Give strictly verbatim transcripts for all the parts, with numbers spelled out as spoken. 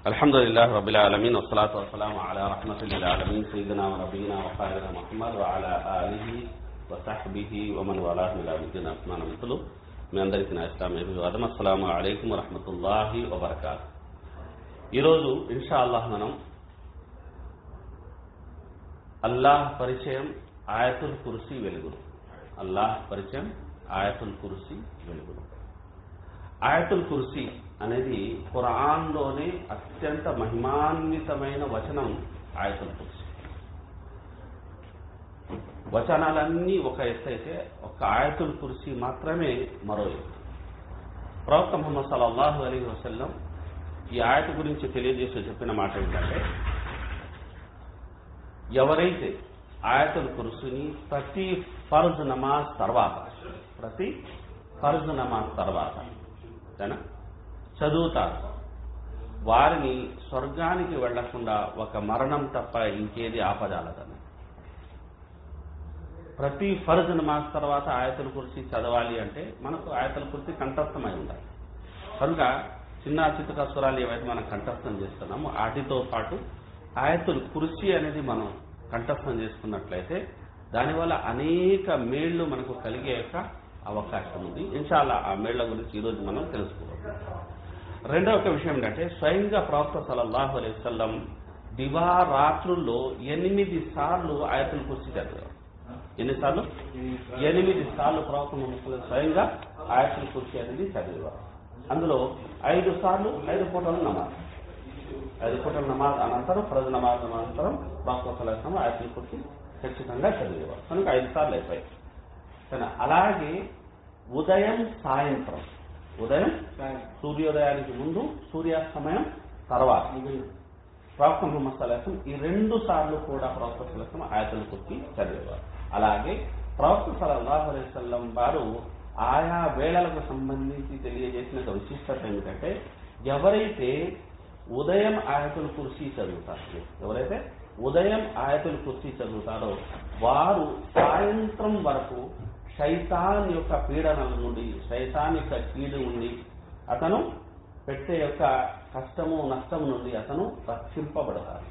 అల్హమ్దులిల్లాహి రబ్బిల్ ఆలమీన్ వస్సలాతు వస్సలాము అలా రహ్మతిల్ లిల్ ఆలమీన్ సయ్యిదినా వ నబియినా వ ఖాలినా ముహమ్మద్ వ అలా ఆలిహి వ సహ్బిహి వ మన్ వాలాహు ఇలా యౌమిద్దీన్. అస్మాన మిత్రులు మీ అందరికీ నా ఇస్లామీ అభివాదం. అస్సలాము అలైకుం వ రహ్మతుల్లాహి వ బరకాతుహు. ఈరోజు ఇన్షా అల్లాహ్ మనం అల్లాహ్ పరిచయం ఆయతుల్ కుర్సీ వెలుగులు. అల్లాహ్ పరిచయం ఆయతుల్ కుర్సీ వెలుగులు. ఆయతుల్ కుర్సీ అనేది ఖురాన్లోనే అత్యంత మహిమాన్వితమైన వచనం ఆయతుల్ కుర్సీ. వచనాలన్నీ ఒక ఎత్తు అయితే ఒక ఆయతుల్ కుర్సీ మాత్రమే మరో ఎత్తు. ప్రవక్త ముహమ్మద్ సల్లల్లాహు అలైహి వసల్లం ఈ ఆయత గురించి తెలియజేసి చెప్పిన మాట ఏంటంటే, ఎవరైతే ఆయతుల్ కుర్సీని ప్రతి ఫర్జ్ నమాజ్ తర్వాత ప్రతి ఫర్జ్ నమాజ్ తర్వాత చదువుతారు, వారిని స్వర్గానికి వెళ్లకుండా ఒక మరణం తప్ప ఇంకేది ఆపజాలదని. ప్రతి ఫర్జ్ నమాజ్ తర్వాత ఆయతుల్ కుర్సీ చదవాలి అంటే మనకు ఆయతుల్ కుర్సీ కంఠస్థమై ఉండాలి. కనుక చిన్న చిత్తక స్వరాలు ఏవైతే మనం కంఠస్థం చేస్తున్నామో వాటితో పాటు ఆయతుల్ కుర్సీ అనేది మనం కంఠస్థం చేసుకున్నట్లయితే దానివల్ల అనేక మేళ్లు మనకు కలిగే యొక్క అవకాశం ఉంది. ఇన్షాల్లా ఆ మేళ్ల గురించి ఈరోజు మనం తెలుసుకోవాలి. రెండవ ఒక విషయం ఏంటంటే, స్వయంగా ప్రవక్త సల్లల్లాహు అలైహి వసల్లం దివా రాత్రుల్లో ఎనిమిది సార్లు ఆయతుల్ కుర్సీ చదివారు. ఎన్నిసార్లు? ఎనిమిది సార్లు ప్రవక్త ముహమ్మద్ స్వయంగా ఆయతుల్ కుర్సీ అనేది చదివేవారు. అందులో ఐదు సార్లు ఐదు పూటల నమాజ్ ఐదు పూటల నమాజ్ అనంతరం ఫరజ్ నమాజ్ అనంతరం ప్రవక్త సల్లల్లాహు అలైహి వసల్లం ఆయతుల్ కుర్సీ ఖచ్చితంగా చదివేవారు. కనుక ఐదు సార్లు అయిపోయాయి. కానీ అలాగే ఉదయం సాయంత్రం, ఉదయం సూర్యోదయానికి ముందు సూర్యాస్తమయం తర్వాత ప్రవక్త ముహమ్మద్ సల్లల్లాహు అలైహి వసల్లం ఈ రెండు సార్లు కూడా ప్రవక్త సల్లల్లాహు అలైహి వసల్లం ఆయతుల్ కుర్సీ చదివేవారు. అలాగే ప్రవక్త సల్లల్లాహు అలైహి వసల్లం వారు ఆయా వేళలకు సంబంధించి తెలియజేసిన విశిష్టత ఏమిటంటే, ఎవరైతే ఉదయం ఆయతుల్ కుర్సీ చదువుతారు ఎవరైతే ఉదయం ఆయతుల్ కుర్సీ చదువుతారో వారు సాయంత్రం వరకు శైతాన్ యొక్క పీడనల నుండి, శైతాన్ యొక్క కీడు నుండి, అతను పెట్టే యొక్క కష్టము నష్టము నుండి అతను రక్షింపబడతారు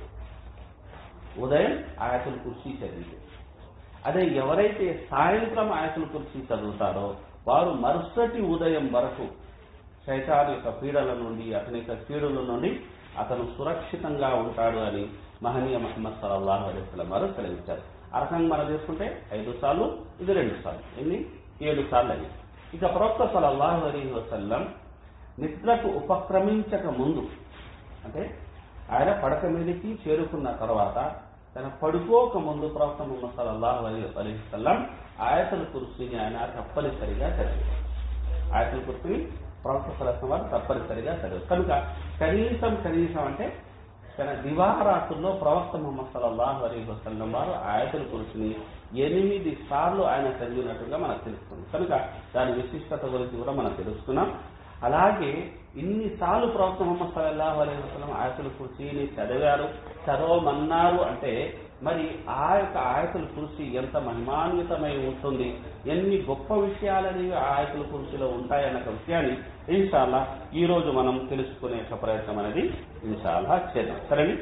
ఉదయం ఆయతుల్ కుర్సీ చదివితే. అదే ఎవరైతే సాయంత్రం ఆయతుల్ కుర్సీ చదువుతారో వారు మరుసటి ఉదయం వరకు శైతాన్ యొక్క పీడల నుండి, అతని యొక్క కీడుల నుండి అతను సురక్షితంగా ఉంటాడు అని మహనీయ ముహమ్మద్ సల్లల్లాహు అలైహి వసల్లం వారు సెలవిచ్చారు. ఆ రకంగా మనం చేసుకుంటే ఐదు సార్లు, ఇది రెండు సార్లు, ఎన్ని ఏడు సార్లు అయ్యి. ఇక ప్రవక్త సల్లల్లాహు అలైహి వసల్లం నిద్రకు ఉపక్రమించక ముందు, అంటే ఆయన పడక మీదకి చేరుకున్న తర్వాత తన పడుకోక ముందు ప్రవక్త ముహమ్మద్ సల్లల్లాహు అలైహి వసల్లం ఆయతుల్ కుర్సీని ఆయన తప్పనిసరిగా చదివారు. ఆయతుల్ కుర్సీని ప్రవక్త సల్లల్లాహు అలైహి వసల్లం వారు తప్పనిసరిగా చదివారు. కనుక కనీసం కనీసం అంటే తన దివారాత్రుల్లో ప్రవక్త ముహమ్మద్ సల్లల్లాహు అలైహి వసల్లం వారు ఆయతుల్ కుర్సీని ఎనిమిది సార్లు ఆయన చదివినట్టుగా మనకు తెలుస్తుంది. కనుక దాని విశిష్టత గురించి కూడా మనం తెలుసుకున్నాం. అలాగే ఇన్నిసార్లు ప్రవక్త ముహమ్మద్ సల్లల్లాహు అలైహి వసల్లం ఆయతుల్ కుర్సీని చదివారు, చదవమన్నారు అంటే మరి ఆ యొక్క ఆయతుల్ కుర్సీ ఎంత మహిమాన్వితమై ఉంటుంది, ఎన్ని గొప్ప విషయాలని ఆయతుల్ కుర్సీలో ఉంటాయన్న విషయాన్ని ఇన్షాల్లా ఈ రోజు మనం తెలుసుకునే ప్రయత్నం అనేది ఇన్షాల్లా చేద్దాం. సరేని,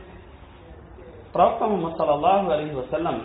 ప్రవక్త ముహమ్మద్ సల్లల్లాహు అలైహి వసల్లం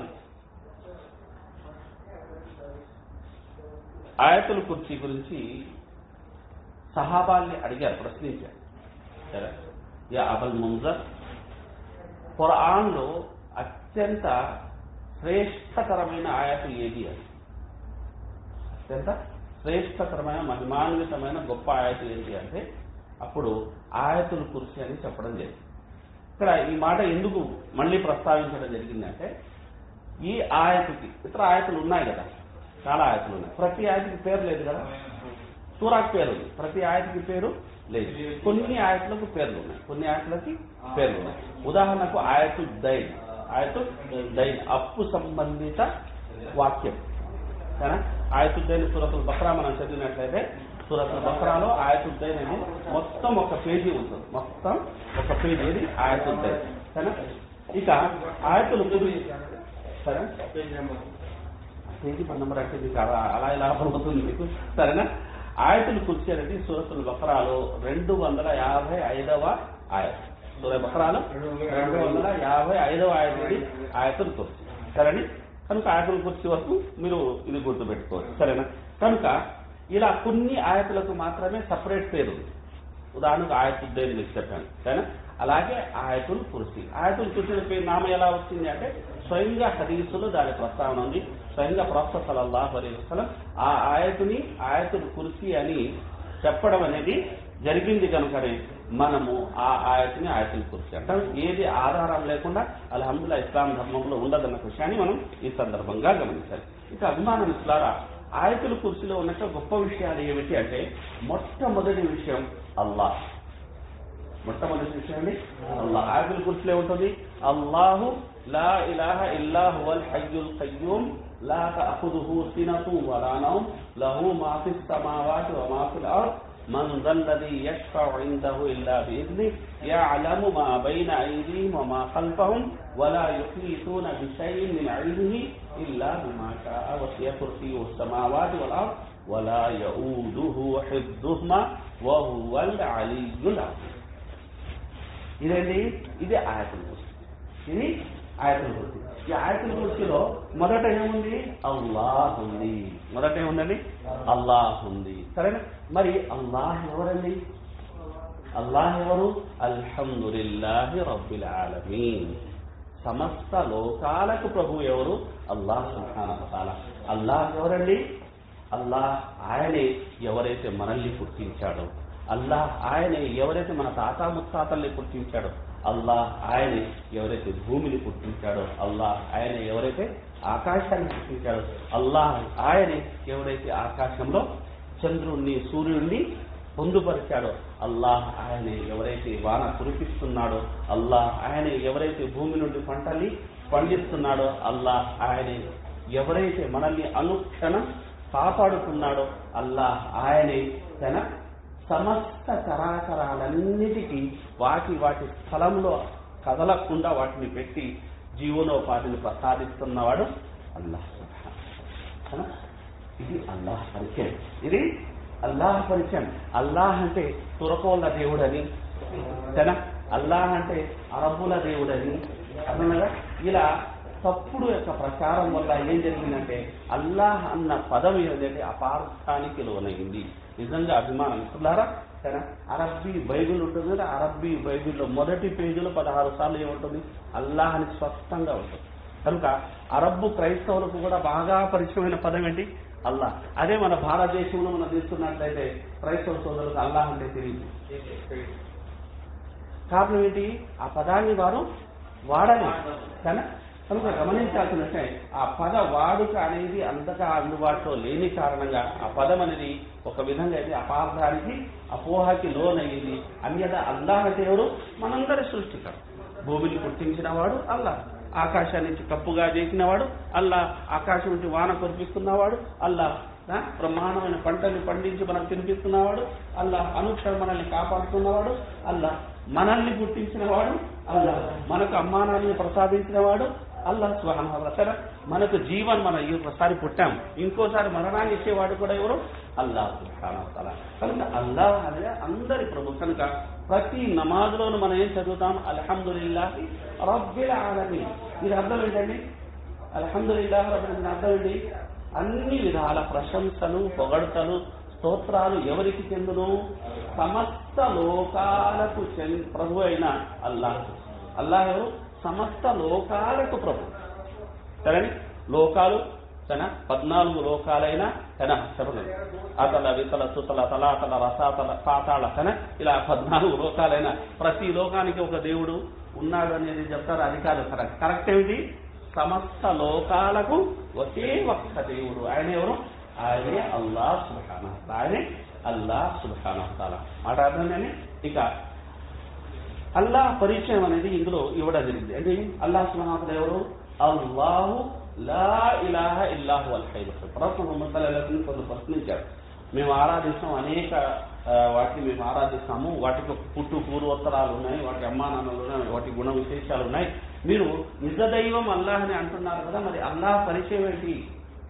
ఆయతుల్ కుర్సీ గురించి సహాబాల్ని అడిగారు, ప్రశ్నించారు. సరే, యా అబుల్ ముంజర్, ఖురాన్లో అత్యంత శ్రేష్టకరమైన ఆయత ఏది అని, అత్యంత శ్రేష్టకరమైన మహిమాన్వితమైన గొప్ప ఆయత ఏంటి అంటే అప్పుడు ఆయతుల్ కుర్సీ అని చెప్పడం జరిగింది. ఇక్కడ ఈ మాట ఎందుకు మళ్ళీ ప్రస్తావించడం జరిగిందంటే, ఈ ఆయతకి ఇతర ఆయతలు ఉన్నాయి కదా, చాలా ఆయతలు ఉన్నాయి. ప్రతి ఆయతకి పేరు లేదు కదా, సూరాకి పేరు ఉంది, ప్రతి ఆయతకి పేరు లేదు. కొన్ని ఆయతలకు పేర్లు ఉన్నాయి, కొన్ని ఆయతలకి పేర్లు ఉన్నాయి. ఉదాహరణకు ఆయతు దైన్, ఆయతు దైన్ అప్పు సంబంధిత వాక్యం. సరేనా, ఆయతు దైన్ సూరతుల్ బక్రా మనం చదివినట్లయితే సూరతుల్ బక్రాలో ఆయతు దైన్ అని మొత్తం ఒక పేజీ ఉంటుంది, మొత్తం ఒక పేజీ ఇది ఆయతు దైన్. సరేనా, ఇక ఆయతులు సరే పేజీ నెంబర్ అంటే మీకు అలా అలా ఇలా అవుతుంది మీకు. సరేనా, ఆయతుల్ కుర్సీ అనేది సూరతుల్ బఖరాలో రెండు వందల యాభై ఐదవ ఆయత. సూర బఖరాలో రెండు వందల యాభై ఐదవ ఆయత ఇది ఆయతుల్ కుర్సీ. సరేనా? కనుక ఆయతుల్ కుర్సీ వరకు మీరు ఇది గుర్తుపెట్టుకోవచ్చు. సరేనా? కనుక ఇలా కొన్ని ఆయతులకు మాత్రమే సపరేట్ పేరు ఉంది. ఉదాహరణకు ఆయతుల్ దేని మీకు చెప్పాను. సరేనా? అలాగే ఆయతుల్ కుర్సీ. ఆయతుల్ కుర్సీ పేరు నామం ఎలా వచ్చింది అంటే స్వయంగా హదీసులో దాని ప్రస్తావన ఉంది. స్వయంగా ప్రవక్త సల్లల్లాహు అలైహి వసల్లం ఆ ఆయతుని ఆయతుల్ కుర్సీ అని చెప్పడం అనేది జరిగింది. కనుకనే మనము ఆ ఆయతుని ఆయతుల్ కుర్సీ అంటాం. ఏది ఆధారం లేకుండా అల్హమ్దులిల్లాహ్ ఇస్లాం ధర్మంలో ఉండదన్న విషయాన్ని మనం ఈ సందర్భంగా గమనించాలి. ఇక అభిమానం ఇస్లారా ఆయతుల్ కుర్సీలో ఉన్నట్టు గొప్ప విషయాలు ఏమిటి అంటే మొట్టమొదటి విషయం అల్లాహ్. మొట్టమొదటి విషయం అండి అల్లాహ్. ఆయతుల్ కుర్సీలో ఉంటుంది అల్లాహు లా ఇలాహ ఇల్లా హువల్ హయ్యుల్ ఖయ్యూమ్ లా తఅఖుదుహు సినతున్ వలా నౌమ్ లహు మా ఫిస్ సమావాతి వ మా ఫిల్ అర్ద్ من ذا الذي يشفع عنده إلا بإذنه يعلم ما بين أيديهم وما خلفهم ولا يحيطون بشيء من علمه إلا بما شاء وسع كرسيه السماوات والأرض ولا يؤوده حفظهما وهو العلي العظيم. ఇదండి ఇది ఆయతుల్ కుర్సీ. ఇది ఆయతుల్ కుర్సీ. ఈ ఆయతుల్ కుర్సీలో మొదట ఏముంది? అల్లాహ్ ఉంది. మొదట ఏముందండి? అల్లాహ్ ఉంది. సరేనా? మరి అల్లాహ్ ఎవరండి? అల్లాహ్ ఎవరు? అల్హమ్దులిల్లాహి రబ్బిల్ ఆలమీన్. సమస్త లోకాలకు ప్రభు ఎవరు? అల్లాహ్ సుబ్హానహు వ తఆలా. అల్లాహ్ ఎవరండి? అల్లాహ్ ఆయనే ఎవరైతే మనల్ని పుట్టించాడో, అల్లాహ్ ఆయనే ఎవరైతే మన తాత ముత్తాతల్ని పుట్టించాడో, అల్లాహ్ ఆయనే ఎవరైతే భూమిని పుట్టించాడో, అల్లాహ్ ఆయనే ఎవరైతే ఆకాశాన్ని పుట్టించాడో, అల్లాహ్ ఆయనే ఎవరైతే ఆకాశంలో చంద్రుణ్ణి సూర్యుడిని పొందుపరిచాడో, అల్లాహ్ ఆయనే ఎవరైతే వాన కురిపిస్తున్నాడో, అల్లాహ్ ఆయనే ఎవరైతే భూమి నుండి పంటల్ని పండిస్తున్నాడో, అల్లాహ్ ఆయనే ఎవరైతే మనల్ని అనుక్షణం కాపాడుతున్నాడో, అల్లాహ్ ఆయనే తన సమస్త చరాచరాలన్నిటికీ వాటి వాటి స్థలంలో కదలకుండా వాటిని పెట్టి జీవనోపాధిని ప్రసాదిస్తున్నవాడు అల్లాహ్ సుబ్హానహు. ఇది అల్లాహ్ పరిచయం. ఇది అల్లాహ్ పరిచయం. అల్లాహ్ అంటే తురకోళ్ళ దేవుడని, సరేనా? అల్లాహ్ అంటే అరబ్బుల దేవుడని అన్నగా ఇలా తప్పుడు యొక్క ప్రచారం వల్ల ఏం జరిగిందంటే అల్లాహ్ అన్న పదం ఏంటంటే అపార్థానికి లోనైంది. నిజంగా అభిమానం ఇస్తున్నారా? సరే, అరబ్బీ బైబిల్ ఉంటుంది కదా, అరబ్బీ బైబిల్లో మొదటి పేజీలో పదహారు సార్లు ఏముంటుంది? అల్లాహ్ అని స్పష్టంగా ఉంటుంది. కనుక అరబ్బు క్రైస్తవులకు కూడా బాగా పరిచయమైన పదం ఏంటి? అల్లాహ్. అదే మన భారతదేశంలో మనం తీసుకున్నట్లయితే క్రైస్తవ సోదరులకు అల్లాహ్ అంటే తెలియదు. కారణం ఏంటి? ఆ పదాన్ని వారు వాడని. కానీ కనుక గమనించాల్సిన విషయం ఆ పద వాడుక అనేది అంతగా అందుబాటులో లేని కారణంగా ఆ పదం అనేది ఒక విధంగా అయితే అపార్థానికి అపోహకి లోనయ్యింది. అన్యదా అల్లాహ్ అంటే ఎవరు? మనందరి సృష్టికర్త. భూమిని పుట్టించిన వాడు అల్లాహ్, ఆకాశాన్ని నుంచి కప్పుగా చేసినవాడు అల్లాహ్, ఆకాశం నుంచి వాన కురిపిస్తున్నవాడు అల్లాహ్, బ్రహ్మాండమైన పంటని పండించి మనకు తినిపిస్తున్నవాడు అల్లాహ్, అనుక్షణం మనల్ని కాపాడుతున్నవాడు అల్లాహ్, మనల్ని పుట్టించిన వాడు అల్లాహ్, మనకు అమ్మానాన్ని ప్రసాదించిన వాడు అల్లాహ్ సుబ్హానహు వ తఆలా. మనకు జీవన్ మన ఒకసారి పుట్టాం, ఇంకోసారి మరణాన్ని ఇచ్చేవాడు కూడా ఎవరు? అల్లాహ్ సుబ్హానహు వ తఆలా. కనుక అల్లాహ్ అనే అందరి ప్రభు. కనుక ప్రతి నమాజ్లోనూ మనం ఏం చదువుతాం? అల్హమ్దులిల్లాహి రబ్బిల్ ఆలమీన్. ఇది అర్థం ఏంటండి? అల్హమ్దులిల్లాహి రబ్బిల్ ఆలమీన్ అర్థం ఏంటి? అన్ని విధాల ప్రశంసలు, పొగడ్తలు, స్తోత్రాలు ఎవరికి చెందును? సమస్త లోకాలకు ప్రభు అయిన అల్లాహ్. అల్లాహ్ ఎవరు? సమస్త లోకాలకు ప్రభు. సరే, లోకాలు తన పద్నాలుగు లోకాలైన తన చెప్పండి అతల వితల సుతల తలాతల రసాతల పాతాళ తన ఇలా పద్నాలుగు లోకాలైన ప్రతి లోకానికి ఒక దేవుడు ఉన్నాడు అనేది చెప్తారు. అది కాదు కరెక్ట్. కరెక్ట్ ఏమిటి? సమస్త లోకాలకు ఒకే ఒక్క దేవుడు. ఆయన ఎవరు? ఆయనే అల్లాహ్ సుబ్హానహు వ తఆలా. ఆయనే అల్లాహ్ సుబ్హానహు వ తఆలా. మాట అర్థంగానే ఇక అల్లాహ్ పరిచయం అనేది ఇందులో ఇవ్వడం జరిగింది. అంటే అల్లాహ్ సుబ్హానహు వ తఆలా ఎవరు? అల్లాహు లా ఇలాహ ఇల్లా హువల్ హయ్యుల్ ఖయ్యూమ్. ప్రవక్త ముహమ్మద్ సల్లల్లాహు అలైహి వసల్లం కొంత ప్రశ్నించారు. మేము ఆరాధిస్తాం, అనేక వాటిని మేము ఆరాధిస్తాము, వాటికి పుట్టు పూర్వోత్తరాలు ఉన్నాయి, వాటి అమ్మానాన్నలు ఉన్నాయి, వాటి గుణ విశేషాలు ఉన్నాయి. మీరు నిజ దైవం అల్లాహ్ అని అంటున్నారు కదా, మరి అల్లాహ్ పరిచయం ఏంటి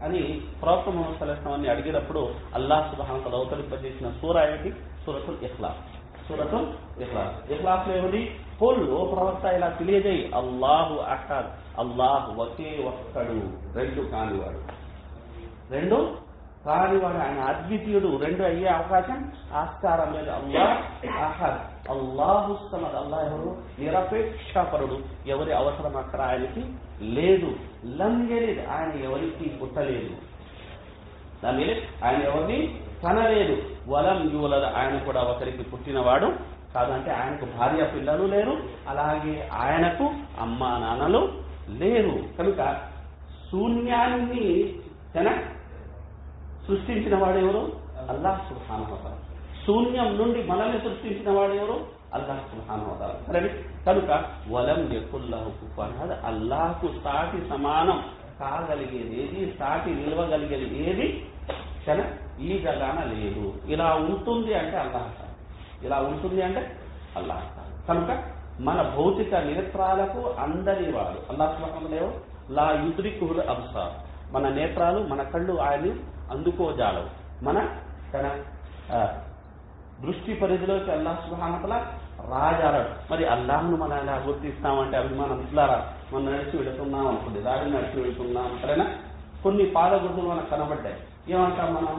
అని ప్రవక్త ముహమ్మద్ సల్లల్లాహు అలైహి వసల్లం అడిగినప్పుడు అల్లాహ్ సుబ్హానహు వ తఆలా అవతరింపజేసిన సూరా ఏమిటి? సూరతుల్ ఇఖ్లాస్. సూరతుల్ ఇఖ్లాస్. ఇఖ్లాస్ లో ఏమిటి? కుల్, ఓ ప్రవక్త ఇలా తెలియజేయి, అల్లాహు అహద్, అల్లాహ్ ఒకే ఒక్కడు, రెండు కానివాడు, రెండు కానివాడు, ఆయన అద్వితీయుడు, రెండు అయ్యే అవకాశం ఆస్కారం లేదు. అల్లాహ్ అహద్, అల్లాహు సమద్, అల్లాహ్ ఎవరు? నిరపేక్షపరుడు, ఎవరి అవసరం అక్కడ ఆయనకి లేదు. లం యలిద్, ఆయన ఎవరికి పుట్టలేదు, దాని ఆయన ఎవరిని కనలేదు. వలం యూలద్, ఆయన కూడా ఒకరికి పుట్టినవాడు కాదంటే ఆయనకు భార్య పిల్లలు లేరు, అలాగే ఆయనకు అమ్మా నాన్నలు లేరు. కనుక శూన్యాన్ని తన సృష్టించిన వాడెవరు? అల్లాహ్ సుబ్హానహు వ తఆలా. శూన్యం నుండి మనల్ని సృష్టించిన వాడెవరు? అల్లాహ్ సుబ్హానహు వ తఆలా. సరే, కనుక వలం యకుల్ లహు కుఫువన్ అహద్, అల్లాహ్కు సాటి సమానం కాగలిగేది ఏది, సాటి నిలవగలిగేది ఏది తన ఈ జగాన లేదు. ఇలా ఉంటుంది అంటే అల్లాహ్, ఇలా ఉంటుంది అంటే అల్లాహ్. కనుక మన భౌతిక నేత్రాలకు అందరి వాడు అల్లాహ్ సుబ్హానహు వ తఆలా. లా యుద్రికుల్ అబ్సార్, మన నేత్రాలు, మన కళ్ళు ఆయన్ని అందుకోజాలవు. మన తన దృష్టి పరిధిలోకి అల్లాహ్ సుబ్హానహు వ తఆలా రాజాలడు. మరి అల్లాహ్ను మనం ఎలా గుర్తిస్తామంటే అభిమానం ఇట్లారా, మనం నడిచి వెళుతున్నాం అనుకోండి, దారిని నడిచి వెళుతున్నాం, సరేనా? కొన్ని పాద గుర్తులు మనకు కనబడ్డాయి, ఏమంటాం మనం?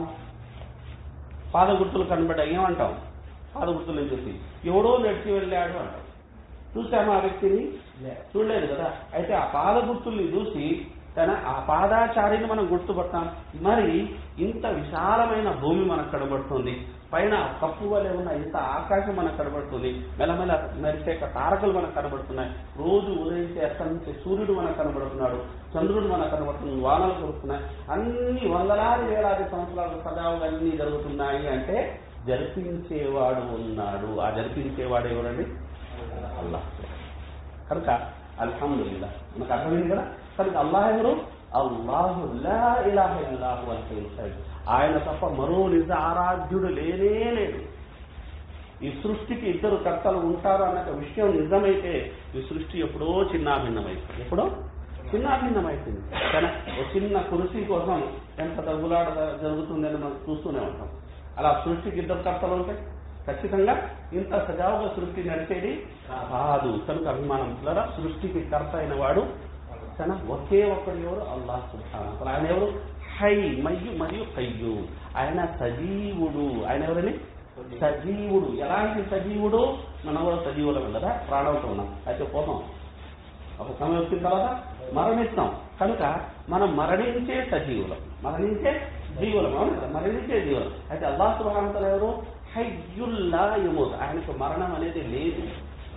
పాద గుర్తులు కనబడ్డాయి, ఏమంటాం? పాద గుర్తులు చూసి ఎవడో నడిచి వెళ్ళాడు అంటాం. చూసామా ఆ వ్యక్తిని? చూడలేదు కదా. అయితే ఆ పాద గుర్తుల్ని చూసి తన ఆ పాదాచారిని మనం గుర్తుపడతాం. మరి ఇంత విశాలమైన భూమి మనకు కనబడుతుంది, పైన కప్పు వలె ఉన్న ఇంత ఆకాశం మనకు కనబడుతుంది, మెల్లమెల్ల మెరిసే తారకలు మనకు కనబడుతున్నాయి, రోజు ఉదయించే అస్తమించే సూర్యుడు మనకు కనబడుతున్నాడు, చంద్రుడు మనకు కనబడుతుంది, వానలు కురుస్తున్నాయి, అన్ని వందలాది వేలాది సంవత్సరాలు సజావుగా అన్ని జరుగుతున్నాయి అంటే జరిపించేవాడు ఉన్నాడు. ఆ జరిపించేవాడు ఎవరండి? అల్లాహ్. కనుక అల్హమ్దులిల్లాహ్, మనకు అర్థమైంది కదా. కనుక అల్లాహ్ ఎవరు? అల్లాహు లా ఇలాహ ఇల్లాహు అల్ హయ్యుల్ ఖయ్యూమ్, ఆయన తప్ప మరో నిజ ఆరాధ్యుడు లేనే లేడు. ఈ సృష్టికి ఇద్దరు కర్తలు ఉంటారు అన్న విషయం నిజమైతే ఈ సృష్టి ఎప్పుడో చిన్నాభిన్నమైంది, ఎప్పుడో చిన్నాభిన్నమైంది. కానీ ఒక చిన్న కుర్చీ కోసం ఎంత తగులాట జరుగుతుందని మనం చూస్తూనే ఉంటాం. అలా సృష్టికి ఇద్దరు కర్తలు ఉంటాయి, ఖచ్చితంగా ఇంత సజావుగా సృష్టి నడిచేది కాదు. కనుక అభిమానం ద్వారా సృష్టికి కర్త అయిన వాడు తన ఒకే ఒక్కడు ఎవరు? అల్లాహ్ సుబ్హానహు వ తఆలా. ఆయన ఎవరు? హై మయ్యు మరియు కయ్యూమ్, ఆయన సజీవుడు. ఆయన ఎవరని? సజీవుడు. ఎలాంటి సజీవుడు? మనం కూడా సజీవులం కదా, ప్రాణంతో ఉన్నాం, అయితే పోతాం, ఒక సమయం వచ్చిన తర్వాత మరణిస్తాం. కనుక మనం మరణించే సజీవులం, మరణించే జీవులం, అవును కదా, మరణించే జీవులం. అయితే అల్లాహ్ సుబ్హానహు వ తఆలా ఎవరు? హయ్యుల్ లా యమూత్, ఆయనకు మరణం అనేది లేదు,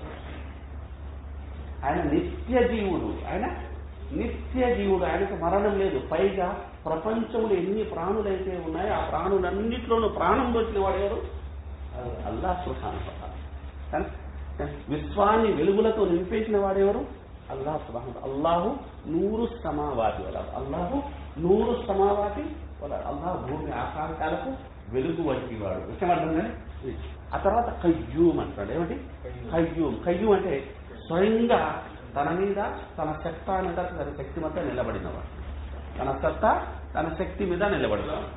ఆయన నిత్య జీవుడు, ఆయన నిత్య జీవుడు, ఆయనకు మరణం లేదు. పైగా ప్రపంచంలో ఎన్ని ప్రాణులైతే ఉన్నాయో ఆ ప్రాణులన్నింటిలోనూ ప్రాణం వచ్చిన వాడు ఎవరు? అల్లాహ్ సుబ్హానహు వ తఆలా. విశ్వాన్ని వెలుగులతో నింపేసిన వాడెవరు? అల్లాహ్ సుబ్హానహు వ తఆలా. అల్లాహు నూరు సమావాతి వలాడు, అల్లాహు నూరు సమావాతి వలాడు, అల్లాహ్ భూమి ఆకాశాలకు వెలుగు వంటి వాడు. విషయం అర్థంగానే. ఆ తర్వాత కయ్యూమ్ అంటాడు. ఏమిటి? కయ్యూమ్. కయ్యూమ్ అంటే స్వయంగా తన మీద తన సత్తా మీద తన శక్తి మధ్య నిలబడినవాడు, తన సత్తా తన శక్తి మీద నిలబడినవాడు.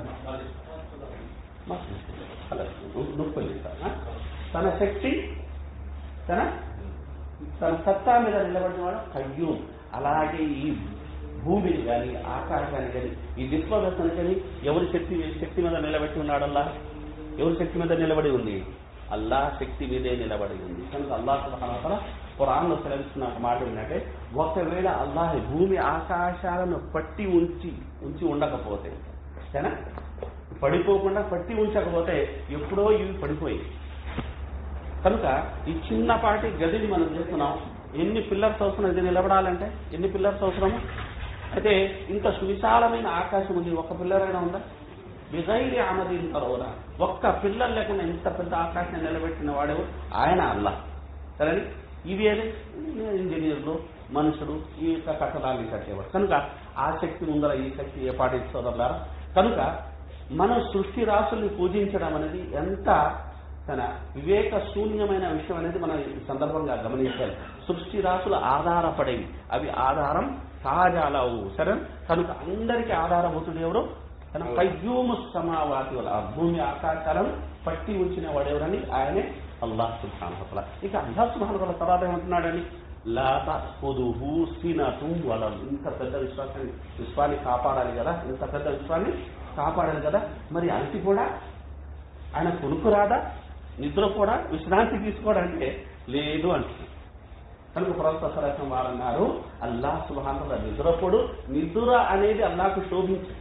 తన శక్తి తన తన సత్తా మీద నిలబడినవాడు కయ్యూమ్. అలాగే ఈ భూమిని కానీ ఆకాశాన్ని కానీ ఈ విశ్వవ్యవస్థను కానీ ఎవరి శక్తి శక్తి మీద నిలబెట్టి ఉన్నాడు? అల్లాహ్. ఎవరి శక్తి మీద నిలబడి ఉంది? అల్లాహ్ శక్తి మీదే నిలబడి ఉంది. కనుక అల్లాహ్ సుబ్హానహు వ తఆలా ఖురాన్లో సెలవిస్తున్న ఒక మాట ఏంటంటే, ఒకవేళ అల్లాహ్ భూమి ఆకాశాలను పట్టి ఉంచి ఉంచి ఉండకపోతే, సరేనా, పడిపోకుండా పట్టి ఉంచకపోతే ఎప్పుడో ఇవి పడిపోయి. కనుక ఈ చిన్నపాటి గదిని మనం చేస్తున్నాం, ఎన్ని పిల్లర్స్ అవసరం ఇది నిలబడాలంటే? ఎన్ని పిల్లర్స్ అవసరము? అయితే ఇంత సువిశాలమైన ఆకాశం ఉంది, ఒక్క పిల్లర్ అయినా ఉందా? బిగైరి ఆమదీన్ తరౌనా, ఒక్క పిల్లర్ లేకుండా ఇంత పెద్ద ఆకాశాన్ని నిలబెట్టిన వాడేవు ఆయన అల్లాహ్. సరే, ఇవి ఏది? ఇంజనీర్లు, మనుషులు ఈ యొక్క కట్టడాన్ని కట్టేవాడు. కనుక ఆ శక్తి ముందర ఈ శక్తి ఏ పాటిస్తుందన్నారా? కనుక మనం సృష్టి రాసుల్ని పూజించడం అనేది ఎంత తన వివేక శూన్యమైన విషయం అనేది మనం ఈ సందర్భంగా గమనించాలి. సృష్టి రాసులు ఆధారపడేవి, అవి ఆధారం సహజాలవు. సరే, కనుక అందరికీ ఆధారభూతుడు ఎవరు? తన కయ్యూము సమావాతి వల్ల భూమి ఆకాశాలను పట్టి ఉంచిన వాడెవరని ఆయనే అల్లాహ్ సుబ్హానహు వ తఆలా. ఇక అల్లాహ్ సుబ్హానహు వ తఆలా తర్వాత ఏమంటున్నాడని, లా తఖుదుహు సినతుం వలా, ఇంత పెద్ద విశ్వాసాన్ని విశ్వాన్ని కాపాడాలి కదా, ఇంత పెద్ద విశ్వాన్ని కాపాడాలి కదా, మరి అలసి కూడా ఆయన కొనుక్కు రాదా, నిద్ర కూడా విశ్రాంతి తీసుకోవడానికి లేదు అంటున్నారు. కనుక ప్రవక్త సల్లల్లాహు అలైహి వసల్లం వారు అన్నారు, అల్లాహ్ సుబ్హానహు వ తఆలా నిద్రపోడు. నిద్ర అనేది అల్లాహకు శోభించదు,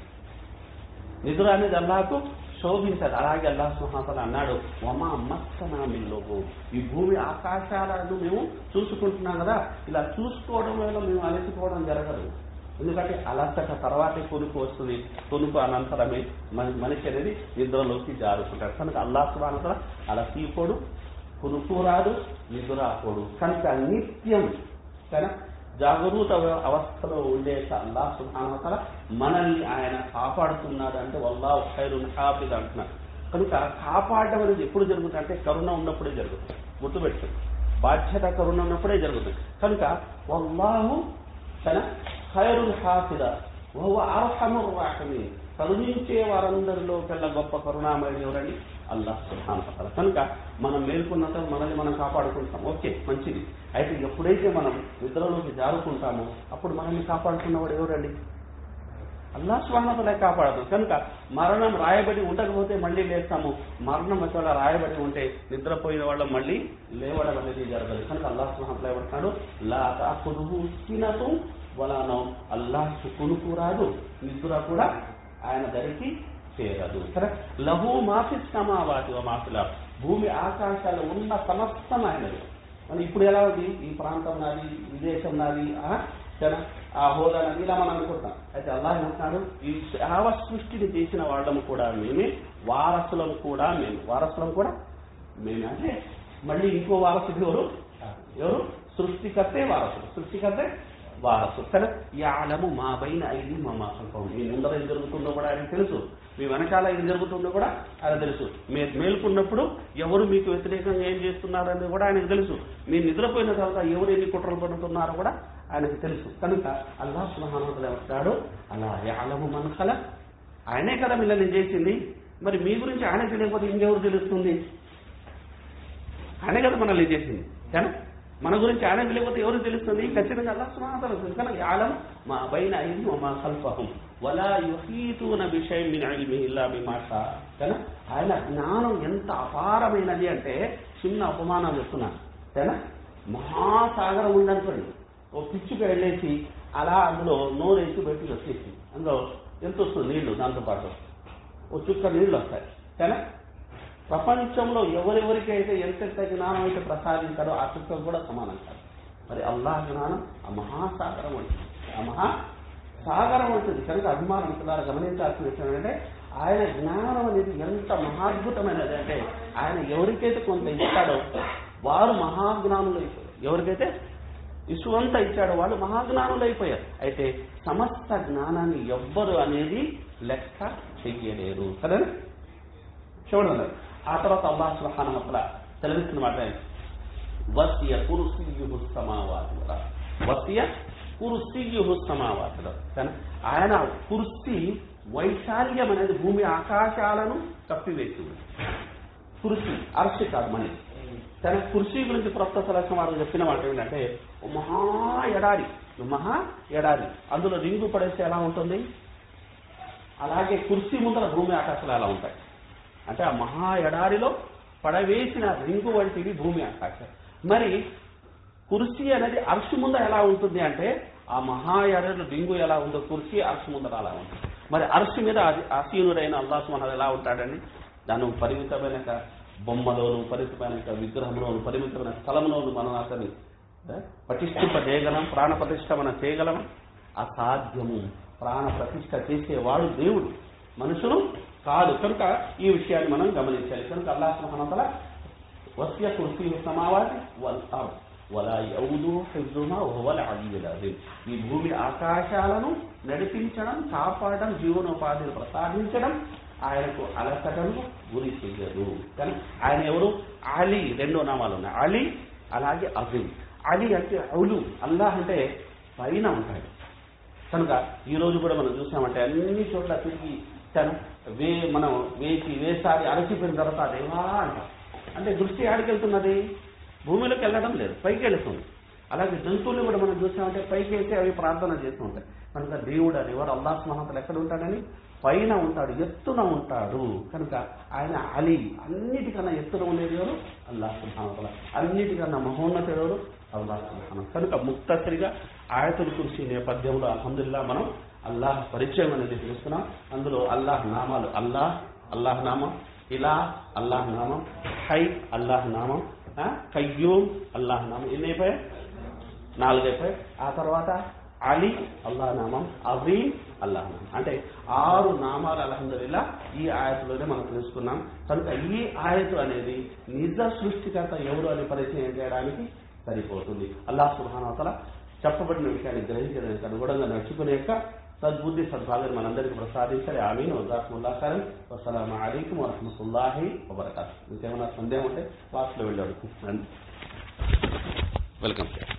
నిద్ర అనేది అల్లాహకు శోభించదు. అలాగే అల్లాహ్ సుబ్హానహు వ తఆలా అన్నాడు, వమా మస్సనా మిన్ లుగూబ్, ఈ భూమి ఆకాశాలను మేము చూసుకుంటున్నాం కదా, ఇలా చూసుకోవడం వల్ల మేము అలసిపోవడం జరగదు. ఎందుకంటే అలసట తర్వాతే కొనుక్కు వస్తుంది, కొనుక్కు అనంతరమే మనిషి అనేది నిద్రలోకి జారుకుంటాడు. కనుక అల్లాహ్ సుబ్హానహు వ తఆలా అలసిపోడు, కొనుక్కు రాదు, నిద్రపోడు. కనుక నిత్యం కానీ జాగరూక అవస్థలో ఉండే అల్లాహ్ సుబ్హానహు వ తఆలా మనల్ని ఆయన కాపాడుతున్నాడు. అంటే వల్లాహు ఖైరుల్ హాఫిజ్ అంటున్నారు. కనుక కాపాడడం అనేది ఎప్పుడు జరుగుతుంది అంటే కరుణ ఉన్నప్పుడే జరుగుతుంది. గుర్తుపెట్టుకోండి, బాధ్యత కరుణ ఉన్నప్పుడే జరుగుతుంది. కనుక వల్లాహు తన ఖైరుల్ హాఫిద వహువ అర్హముర్ రాహిమీన్, కరుణించే వారందరిలో కల్లా గొప్ప కరుణామయుడు ఎవరండి? అల్లాహ్ సుబ్హానహు వ తఆలా. కనుక మనం మేల్కొన్నంత మనల్ని మనం కాపాడుకుంటాం, ఓకే మంచిది. అయితే ఎప్పుడైతే మనం నిద్రలోకి జారుకుంటామో అప్పుడు మనల్ని కాపాడుకున్నవాడు ఎవరండి? అల్లాహ్ సుబ్హానహు వ తఆలా కాపాడదు. కనుక మరణం రాయబడి ఉండకపోతే మళ్ళీ లేస్తాము, మరణం ఒకవేళ రాయబడి ఉంటే నిద్రపోయిన వాళ్ళం మళ్ళీ లేవడం అనేది జరగదు. కనుక అల్లాహ్ సుబ్హానహు వ తఆలా ఏమంటున్నాడు, లా తఖుదుహు సినతుం వలా నౌమ్, అల్లాహ్కు కునుకు రాదు, నిద్ర కూడా ఆయన దరికి చేరదు. సరే, లహు మాఫిస్ సమావాతి వ మాఫిల్ అర్ద్, భూమి ఆకాశాలు ఉన్న సమస్తం ఆయనది. మనం ఇప్పుడు ఎలా ఉంది, ఈ ప్రాంతం నాది, విదేశం నాది, ఆ హోదా నాది, ఇలా మనం అనుకుంటాం. అయితే అల్లాహ్ ఏమంటున్నాడు, ఈ యావ సృష్టిని చేసిన వాళ్ళము కూడా మేమే, వారసులం కూడా మేము, వారసులం కూడా మేమే. అంటే మళ్ళీ ఇంకో వారసుడు ఎవరు? ఎవరు? సృష్టికర్తే వారసుడు, సృష్టికర్తే వారసు. సరే, యాలము మా బైన ఐది మా మా ఖల్ఫహుం, మీ ముందర ఏం జరుగుతుందో కూడా ఆయనకు తెలుసు, మీ వెనకాల ఏం జరుగుతుందో కూడా ఆయన తెలుసు. మీరు మేల్కొన్నప్పుడు ఎవరు మీకు వ్యతిరేకంగా ఏం చేస్తున్నారనేది కూడా ఆయనకు తెలుసు. మీరు నిద్రపోయిన తర్వాత ఎవరు ఎన్ని కుట్రలు పడుతున్నారో కూడా ఆయనకు తెలుసు. కనుక అల్లాహ్ సుబ్హానహు వ తఆలా ఏమంటాడు, అలా యాలము మన్ ఖలక్, ఆయనే కదా మిమ్మల్ని చేసింది, మరి మీ గురించి ఆయన తెలియకపోతే ఇంకెవరు తెలుస్తుంది? ఆయనే కదా మనల్ని చేసింది, కానీ మన గురించి ఆయన తెలియకపోతే ఎవరు తెలుస్తుంది? ఖచ్చితంగా అల్లాహ్ సుబ్హానహు వ తఆలా తెలుసు. కనుక యాలము మా బైన ఐదీహిం వ మా ఖల్ఫహుం వలా యుహీతూన బిషైఇన్ మిన్ ఇల్మిహి ఇల్లా బిమా షా. కానీ ఆయన జ్ఞానం ఎంత అపారమైనది అంటే, చిన్న ఉపమానం చెప్తున్నాను, కానీ మహాసాగరం ఉందనుకోండి, ఓ పిచ్చుకు వెళ్ళేసి అలా అందులో నోరేసి బయటకు వచ్చేసి అందులో ఎంత వస్తుంది నీళ్లు, దాంతోపాటు ఓ చుక్క నీళ్లు వస్తాయి. కానీ ప్రపంచంలో ఎవరెవరికైతే ఎంతెంత జ్ఞానం అయితే ప్రసాదించారో ఆ చుక్కకు కూడా సమానం కాదు. మరి అల్లాహ్ జ్ఞానం ఆ మహాసాగరం ఉంటుంది, ఆ మహాసాగరం ఉంటుంది. కనుక అభిమానం ద్వారా గమనించాల్సిన విషయం ఏంటంటే, ఆయన జ్ఞానం అనేది ఎంత మహాద్భుతమైనది అంటే, ఆయన ఎవరికైతే కొంత ఇస్తాడో వారు మహాజ్ఞానులు అయిపోయారు, ఎవరికైతే విశ్వంతా ఇచ్చాడో వాళ్ళు మహాజ్ఞానులు అయిపోయారు. అయితే సమస్త జ్ఞానాన్ని ఎవ్వరు అనేది లెక్క చెయ్యలేరు కదా. చూడండి, ఆ తర్వాత అల్లాహ్ సుబ్హానహు వ తఆలా తెలివిస్తున్న మాట, వసియ కుర్సియ్యుహు సమావాతి వల్ అర్ద్, వసియ కుర్సియ్యుహు సమావాతి వల్ అర్ద్. కానీ ఆయన కుర్సీ వైశాల్యం అనేది భూమి ఆకాశాలను కప్పివేసింది. కుర్సీ అర్ష్ కాదు మనిషి. తన కుర్సీ గురించి ప్రవక్త సల్లల్లాహు అలైహి వసల్లం చెప్పిన మాట ఏంటంటే, మహా ఎడారి, మహా ఎడారి, అందులో రింగు పడేస్తే ఎలా ఉంటుంది, అలాగే కుర్సీ ముందర భూమి ఆకాశాలు ఎలా ఉంటాయి అంటే, ఆ మహా ఎడారిలో పడవేసిన రింగు వంటివి భూమి ఆకాశాలు. మరి కుర్సీ అనేది అర్ష్ ముందర ఎలా ఉంటుంది అంటే, ఆ మహా ఎడారిలో రింగు ఎలా ఉందో కుర్సీ అర్ష్ ముందర అలా ఉంటుంది. మరి అర్ష్ మీద ఆసీనుడైన అల్లాహ్ సుబ్హానహు వ తఆలా ఎలా ఉంటాడని, దాని పరిమితమైన బొమ్మలోను, పరిమితమైన విగ్రహంలోను, పరిమితమైన స్థలంలోను మనం అతని ప్రతిష్ఠింప చేయగలం, ప్రాణ ప్రతిష్ఠ మనం చేయగలం? అసాధ్యము. ప్రాణ ప్రతిష్ఠ చేసేవాడు దేవుడు, మనుషులు కాదు. కనుక ఈ విషయాన్ని మనం గమనించాలి. కనుక అల్లాహ్ సుబ్హానహు వ తఆలా వసియ కుర్సీయు సమావాతి వల్ అర్ద్ వలా యౌదుహు హిఫ్జుహుమా వహువల్ అలియ్యుల్ అజీమ్. ఈ భూమి ఆకాశాలను నడిపించడం, కాపాడడం, జీవనోపాధిని ప్రసాదించడం ఆయనకు అలసటను గురి చెయ్యదు. కానీ ఆయన ఎవరు? అలీ. రెండో నామాలు ఉన్నాయి, అలీ అలాగే అజీమ్. అలీ అంటే అవులు, అల్లాహ్ అంటే పైన ఉంటాడు. కనుక ఈ రోజు కూడా మనం చూసామంటే అన్ని చోట్ల తిరిగి తను వే మనం వేసి వేసారి అలసిపోయిన తర్వాత దేవా అంటాం. అంటే దృష్టి ఆడికి వెళ్తున్నది, భూమిలోకి వెళ్ళడం లేదు, పైకి వెళ్తుంది. అలాగే జంతువులు కూడా మనం చూసామంటే పైకి వెళ్తే అవి ప్రార్థన చేస్తూ ఉంటాయి. కనుక దేవుడు అని ఎవరు? అల్లాహ్ సుబ్హానహు వ తఆలా ఎక్కడ ఉంటాడని? పైన ఉంటాడు, ఎత్తున ఉంటాడు. కనుక ఆయన అలీ, అన్నిటికన్నా ఎత్తున ఉండేది ఎవరు? అల్లాహ్ సుబ్హానహు వ తఆలా. అన్నిటికన్నా మహోన్నతుడు ఎవరు? అల్లాహ్ సుబ్హానహు. కనుక ముక్తసరిగా ఆయతుల్ కుర్సీ నేపథ్యంలో అల్హమ్దులిల్లాహ్ మనం అల్లాహ్ పరిచయం అనేది చూస్తున్నాం. అందులో అల్లాహ్ నామాలు, అల్లాహ్ అల్లాహ్ నామం, ఇలా అల్లాహ్ నామం, హై అల్లాహ్ నామం, కయ్యూమ్ అల్లాహ్ నామం. ఎన్ని అయిపోయాయి? నాలుగైపోయాయి. ఆ తర్వాత అలీ అల్లాహ్ నామం, అజీమ్ అల్లాహ్ నామం. అంటే ఆరు నామాలు అల్హమ్దులిల్లాహ్ ఈ ఆయతులోనే మనం తెలుసుకున్నాం. కనుక ఈ ఆయతు అనేది నిజ సృష్టికర్త ఎవరు అని పరిచయం చేయడానికి సరిపోతుంది. అల్లాహ్ సుబ్హానహు వ తఆలా చెప్పబడిన విషయాన్ని గ్రహించడానికి అనుగుణంగా నడుచుకునే యొక్క సద్బుద్ధి సద్భాగాన్ని మనందరికీ ప్రసాదించాలి. ఆమీన్. జజాకుముల్లాహ్ ఖైరన్. వస్సలాము అలైకుం వరహ్మతుల్లాహి వబరకాతుహు. ఇంకేమైనా సందేహం ఉంటే క్లాస్లో వెళ్ళి అడుగుతున్నాను. వెల్కమ్.